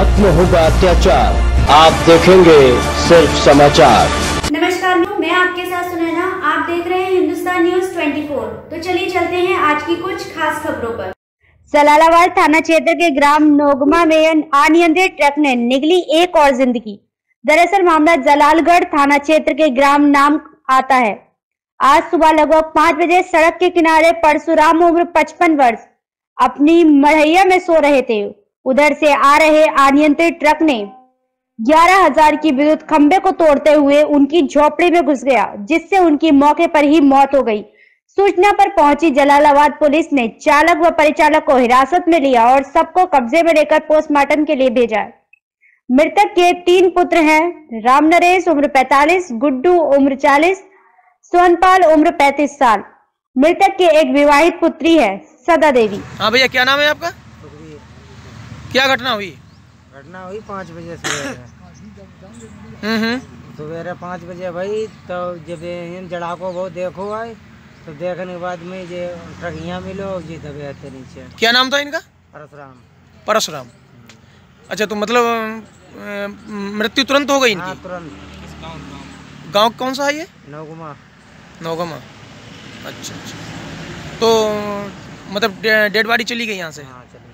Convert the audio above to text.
खत्म होगा अत्याचार। आप देखेंगे सिर्फ समाचार। नमस्कार, मैं आपके साथ सुनैना। आप देख रहे हैं हिंदुस्तान न्यूज 24। तो चलिए चलते हैं आज की कुछ खास खबरों पर। जलालाबाद थाना क्षेत्र के ग्राम नोगमा में अनियंत्रित ट्रक ने निगली एक और जिंदगी। दरअसल मामला जलालगढ़ थाना क्षेत्र के ग्राम नाम आता है। आज सुबह लगभग 5 बजे सड़क के किनारे परशुराम उम्र 55 वर्ष अपनी मढ़ैया में सो रहे थे। उधर से आ रहे अनियंत्रित ट्रक ने 11,000 की विद्युत खंभे को तोड़ते हुए उनकी झोपड़ी में घुस गया, जिससे उनकी मौके पर ही मौत हो गई। सूचना पर पहुंची जलालाबाद पुलिस ने चालक व परिचालक को हिरासत में लिया और सबको कब्जे में लेकर पोस्टमार्टम के लिए भेजा। मृतक के 3 पुत्र हैं। राम नरेश उम्र 45, गुड्डू उम्र 40, सोनपाल उम्र 35 साल। मृतक के एक विवाहित पुत्री है, सदा देवी। हाँ भैया, क्या नाम है आपका? क्या घटना हुई? 5 बजे सवेरे सवेरे 5 बजे भाई, तो जब इन जड़ा को वो देखो आए, तो देखने के बाद में ये ट्रक यहाँ मिलो जी दबे थे नीचे। क्या नाम था इनका? परशुराम। परशुराम। अच्छा, तो मतलब मृत्यु तुरंत हो गई इनकी? हाँ, तुरंत। गांव कौन सा है ये? नोगमा। नोगमा। अच्छा। तो मतलब डेड बॉडी चली गई यहाँ से? हाँ, चली।